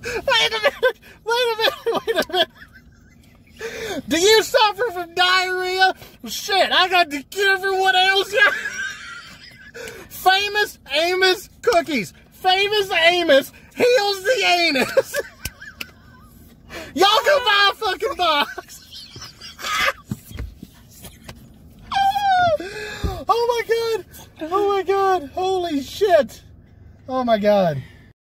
Wait a minute. Wait a minute. Wait a minute. Do you suffer from diarrhea? Well, shit, I got the cure for what else. Famous Amos cookies. Famous Amos heals the anus. Y'all go buy a fucking box. Oh my god. Oh my god. Holy shit. Oh my god.